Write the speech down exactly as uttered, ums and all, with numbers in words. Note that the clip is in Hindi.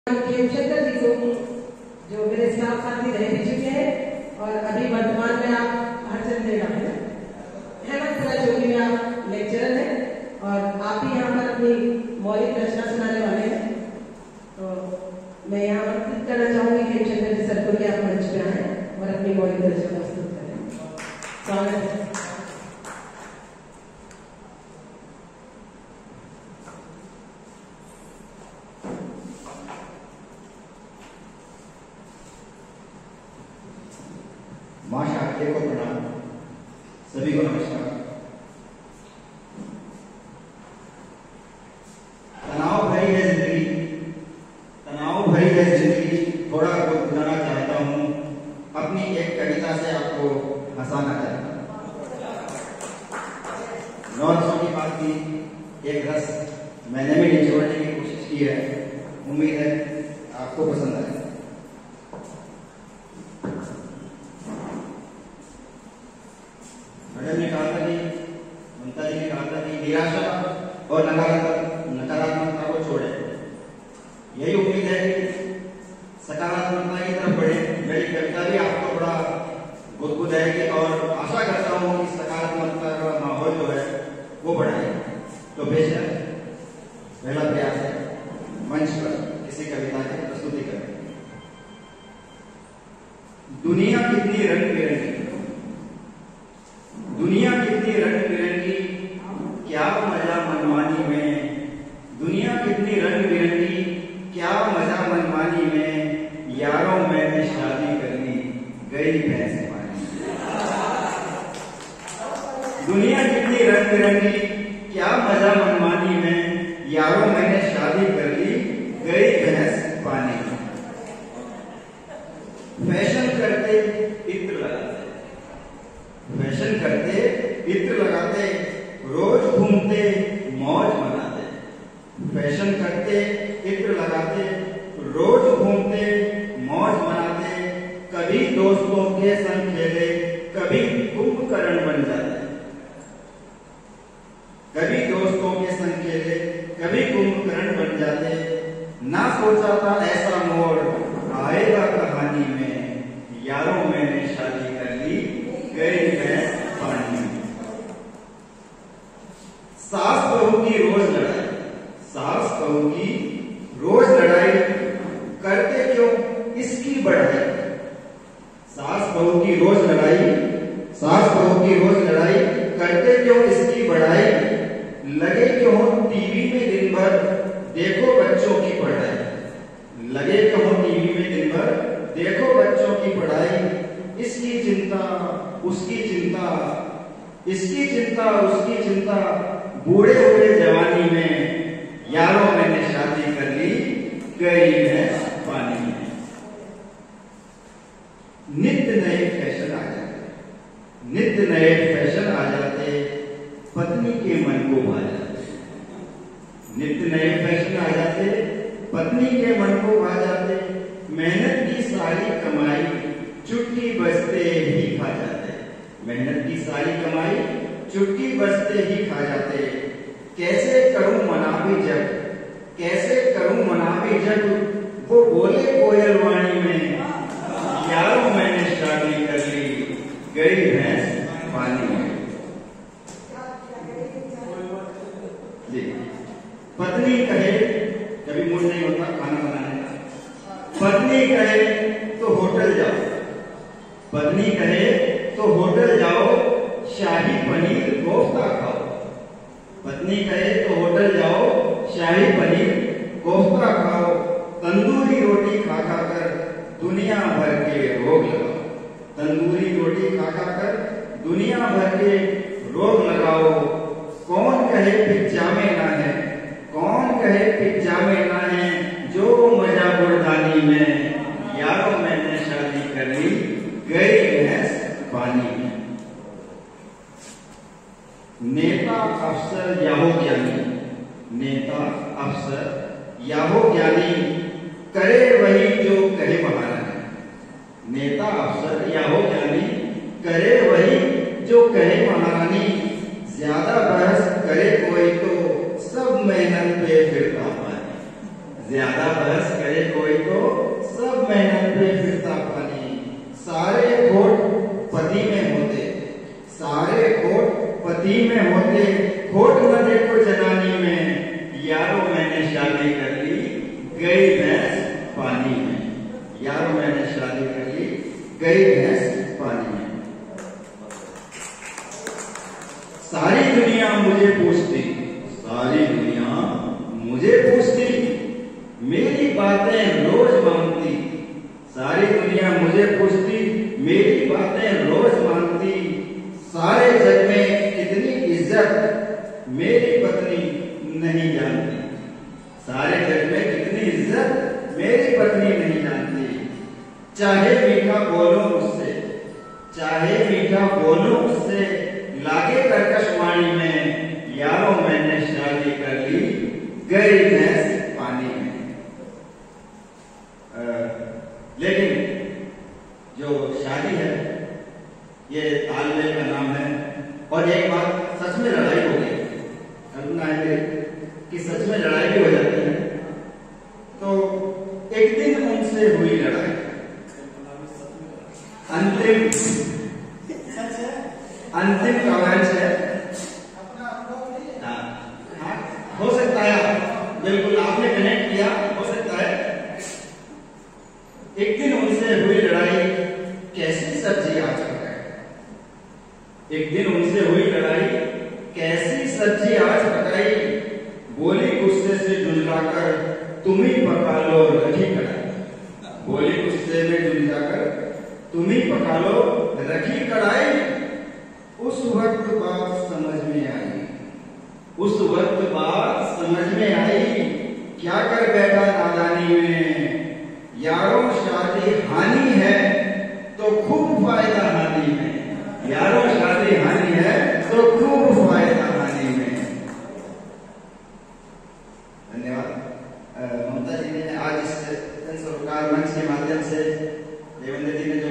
हेमचंद्र जी को जो मेरे स्टाफ साथी रह भी चुके हैं और अभी वर्तमान में आप हरचंद मैडम है हेमंत जोगी में आप लेक्चरर हैं और आप ही यहाँ पर अपनी मौलिक रचना सुनाने वाले हैं। तो मैं यहाँ आमंत्रित करना चाहूंगी हेमचंद्र जी सर को कि आप मंच पे आए और अपनी मौलिक रचना प्रस्तुत करें। स्वागत है। माँ शाक्य को प्रणाम, सभी को नमस्कार। तनाव भरी है जिंदगी, तनाव भरी है जिंदगी, थोड़ा गुनगुनाना चाहता हूँ, अपनी एक कविता से आपको हंसाना चाहता हूँ। नौ रसों की बात की एक रस मैंने भी निचोड़ने की कोशिश की है, उम्मीद है आपको पसंद आए। मैडम ने कहा था कि ममता जी ने कहा था कि निराशा और नकारात्मकता को छोड़े। यही उम्मीद है कि सकारात्मकता की तरफ बढ़े। मेरी कविता भी आपको बड़ा गुदगुदाएगी और आशा करता हूँ कि सकारात्मकता का माहौल जो है वो बढ़ाए। तो बेशक पहला प्रयास है मंच पर किसी कविता की प्रस्तुति करें। दुनिया कितनी रंग बिरंगी, दुनिया कितनी रंग बिरंगी, क्या मजा मनमानी में। दुनिया कितनी रंग बिरंगी, क्या मजा मनमानी में। यारों मैंने शादी कर ली, गई भैंस पानी। दुनिया कितनी रंग बिरंगी, क्या मजा मनमानी में। यारों मैंने शादी कर ली, गई भैंस पानी। फैशन करते इत्र लगाते, फैशन करते इत्र लगाते, रोज घूमते मौज मनाते। फैशन करते इत्र लगाते, रोज घूमते मौज मनाते। कभी दोस्तों के संग खेले, कभी कुंभकर्ण बन जाते। कभी दोस्तों के संग खेले, कभी कुंभकर्ण बन जाते। ना सोचा था ऐसा मोड़ आएगा कहानी में। यारों मैंने शादी कर ली, गई भैंस पानी। सास बहू की रोज लड़ाई, सास बहू की रोज लड़ाई, करते क्यों इसकी बढ़ाई। सास बहू की रोज लड़ाई, सास बहू की रोज लड़ाई, करते क्यों इसकी बढ़ाई। लगे क्यों टीवी में दिन भर, देखो बच्चों की पढ़ाई। लगे क्यों टीवी में दिन भर, देखो बच्चों की पढ़ाई। इसकी चिंता उसकी चिंता, इसकी चिंता उसकी चिंता, बूढ़े हुए जवानी में। यारों मैंने शादी कर ली, गई भैंस पानी में। नित्य नए फैशन आ जाते, नित्य नए फैशन आ जाते, पत्नी के मन को भा जाते। नित्य नए फैशन आ जाते, पत्नी के मन को भा जाते। मेहनत की सारी कमाई चुटकी बजते ही खा जाते। मेहनत की सारी कमाई चुटकी बजते ही खा जाते। कैसे करूं मना भी जब, कैसे करूं मना भी जब, वो बोले कोयल वाणी में। यारों मैंने शादी कर ली, गई भैंस पानी में। जी, पत्नी कहे, कभी मूड नहीं होता खाना बनाने का, पत्नी कहे तो होटल जाओ। पत्नी कहे तो होटल जाओ, शाही पनीर कोफ्ता खाओ। पत्नी कहे तो होटल जाओ, शाही पनीर कोफ्ता खाओ। तंदूरी रोटी खा खा कर दुनिया भर के रोग लगाओ। तंदूरी रोटी खा खा कर दुनिया भर के रोग लगाओ। कौन कहे पिज्जा में ना है, कौन कहे पिज्जा में ना है, जो मजा गुड़दानी में। यारों मैंने शादी कर ली, गई भैंस पानी में। नेता अफसर याहो ज्ञानी, नेता अफसर याहो ज्ञानी, करे वही जो कहे महारानी। नेता अफसर याहो ज्ञानी, करे वही जो कहे महारानी। ज्यादा गई भैंस पानी में। यार मैंने शादी कर ली, गई भैंस पानी में। सारी दुनिया मुझे पूछती, सारी दुनिया मुझे पूछती, मेरी बातें रोज मानती। सारी दुनिया मुझे पूछती, मेरी बातें रोज मानती। सारे जग में कितनी इज्जत मेरी पत्नी नहीं जानती। सारे जग में कितनी इज्जत मेरी पत्नी नहीं जानती। चाहे मीठा बोलो उससे, चाहे मीठा बोलो उससे, लागे कर्कश वाणी में, यारों मैंने शादी कर ली, गई भैंस पानी में। आ, लेकिन जो शादी है ये तालमेल का नाम है। और एक बात, सच में लड़ाई हो गई, कल्पना है कि सच में लड़ाई भी हो जाती है। तो एक दिन उनसे हुई लड़ाई, अंतिम अंतिम कवच है। हाँ, हाँ, हो सकता है, बिल्कुल आपने कनेक्ट किया, हो सकता है। एक दिन उनसे हुई लड़ाई, कैसी सब्जी आज पकाई। एक दिन उनसे हुई लड़ाई, कैसी सब्जी आज पकाई। बोली गुस्से से झुंझलाकर, तुम ही पका लो रखी कढ़ाई। बोली गुस्से में झुंझलाकर, तुम ही पका लो रखी कढ़ाई। उस वक्त बात समझ में आई, उस वक्त बात समझ में आई, क्या कर बैठा नादानी में। यारों शादी हानि है तो खूब फायदा हानि में। यारों शादी हानि है तो खूब फायदा हानि में। धन्यवाद ममता जी ने आज इस सरोकार मंच के माध्यम से देवेंद्र जी ने जो